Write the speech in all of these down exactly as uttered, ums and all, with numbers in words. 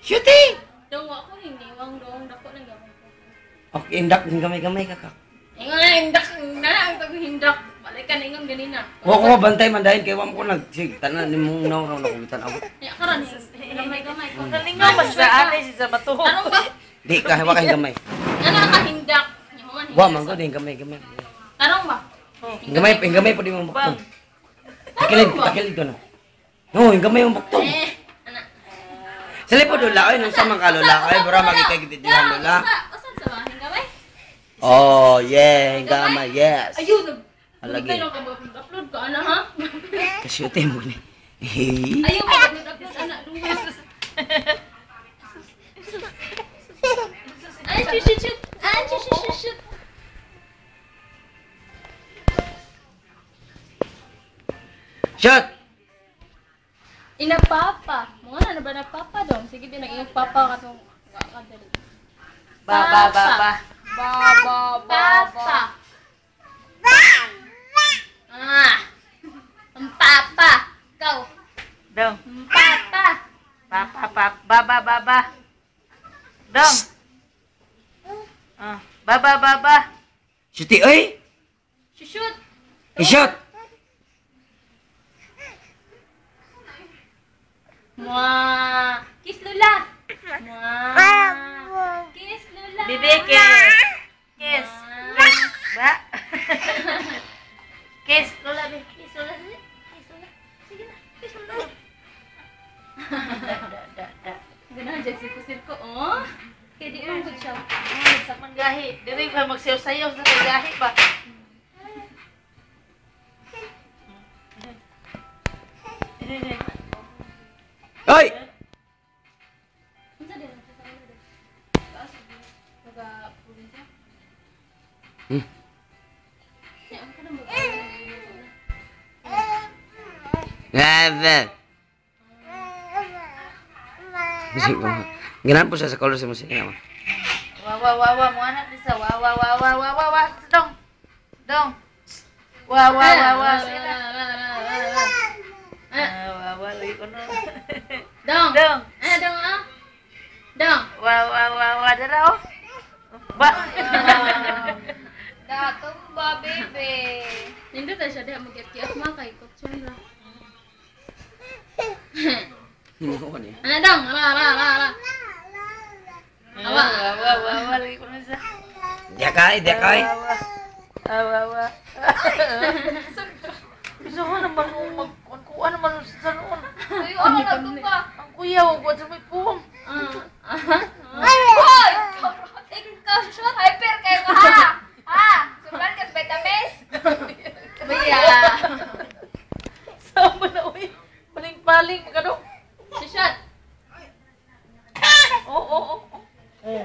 Shooting! Dong, ako hindi. Wang dong, dako lang gamay ko. Okay, hindak din gamay-gamay ka kak. Ingon na, hindak na ang tag-hindak. Balikan na ingon ganina. Huwag ko mabantay man dahil kay wam ko nagsig. Tanan ni mong nauraw na kugitan ako. Ya, karon, gamay-gamay ko. Kalingaw ba siya ate si sa batuho? Anong ba? Di ka, hawa kayong gamay. Ano ka hindak? Wa, manggo din gamay-gamay. Tarong ba? Gamay, yung gamay po di mo buktong. Takilid, takilid ko na. No, yung gamay yung buktong. Eh, anak. Sali po doon laoy, nung samang kalula. Ay, bro, magkikagitidihan doon la. Usan sa bahin gamay? Oh, yeah, yung gamay, yes. Ayun, nag- Alagi. Kailan ka ba upload ka, ana ha? Kasyute mo ni. Ayun, mag-upload, anak. Duha. Ay, shoot, shoot, shoot. Ay, shoot, shoot, shoot, shoot. Shot! Inapapa. Mga na ba na papa dong? Sige din, nag-inapapa ka itong kadali. Ba ba ba ba. Ba ba ba ba. Ah. Ang papa. Ikaw. Dong. Ang papa. Papa papa baba baba. Dong. Ah, baba baba. Shuti, oy! Shoot. I-shot! Mwah. Kiss Lula. Mwah. Kiss Lula. Bibi kiss. Kiss. Kiss. Ba. Kiss Lola be. Kiss Lola. Kiss Lola. Sige na. Kiss Lola. Da da da da. Ganahan dyan sirko-sirko, oh. Kaya di mo good siya. Ay, sa manggahi. Diri pa magsayaw-sayaw sa gahi ba. Oy! Unsa din ang sa ulo din? Taas taga probinsya. Hmm. Ya, ang kanang ba? Gave! Musik mo. Ganahan po siya sa color sa musik niya. Wa wa wa wa mo anak bisa wa wa wa wa wa wa wa dong. Dong. Wa wa wa wa sila. Ah, wa wa lagi kono. Dong. Dong. Ah, dong ah. Dong. Wa wa wa wa dara oh. Ba. Datong ba, bebe? Nindot na siya, di mag-kiat-kiat mga kay Kutsun lang. Hindi ko niya. Ano dong? Ala, ala, ala, ala. Wa wa wa wa wa lagi kono sa. Diakay, diakay. Ah, wa wa. Bisa ko naman magkuha naman sa noon. Uy, ano na ito ba? Ang kuya, huwag sa may puwang. Hoy! Ikaw, shot, hyper kayo nga ha! Ha? Sobrang ka sa Vitamix? Baya! Sama na, uy. Paling-paling, magano. Si shot! Oo, oo, oo. Oo.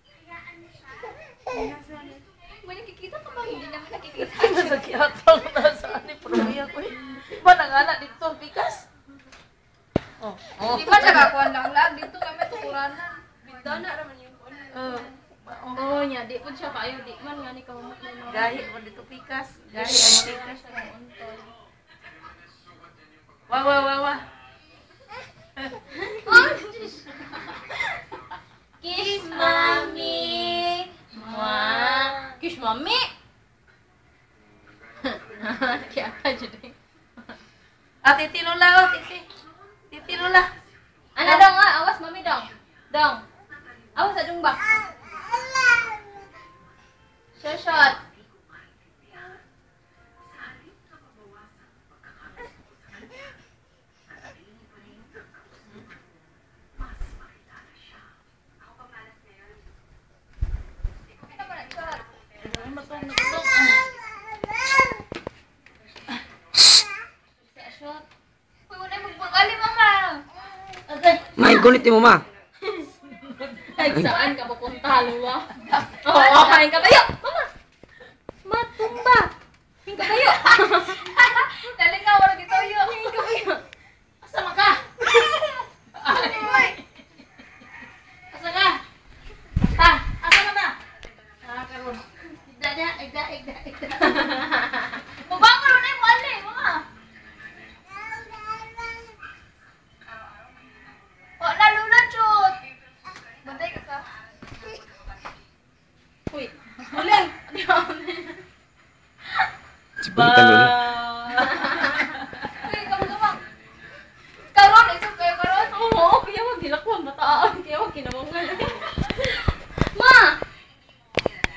May nakikita ka ba? Hindi naman nakikita. Sa kihatang na sa ani, pruya ko eh. Ba nang-anak dito, bikas? Oh, oh. Di ba nakakuha lang lang? Dito kami tukuranan. Bintana naman yung kuha. Oh. Oo niya, di po siya kayo. Di man nga ni kamamot na yung Gahi mo dito, bikas. Gahi ang bikas. Wah, wah, wah, wah. Kiss mommy! Mwah! Kiss mommy! Kaya ka dyan. Ah, titi Lola, oh, titi. Titi Lola. Ano dong nga? Awas mami dong. Dong. Awas sa dong ba? Shot shot. Shot. Uy, wala magbagali mama. May kulit mo ma. Ay, saan ka pupunta, luwa? Oo, kain ka tayo. Mama. Matumba. Kain ka tayo. Dali nga, wala dito tayo. Kain ka tayo. Asama ka. Ay. Asa ka? Ha? Asa na ba? Ah, karon. Igda niya, igda, igda, igda. Mabangon na yung wali, mama. Oh, lalo na, chut. Ba. Kaya kamu gawa. Karon, ito kayo karon. Oo, kaya wag nila ko mataan. Kaya wag kinamangan.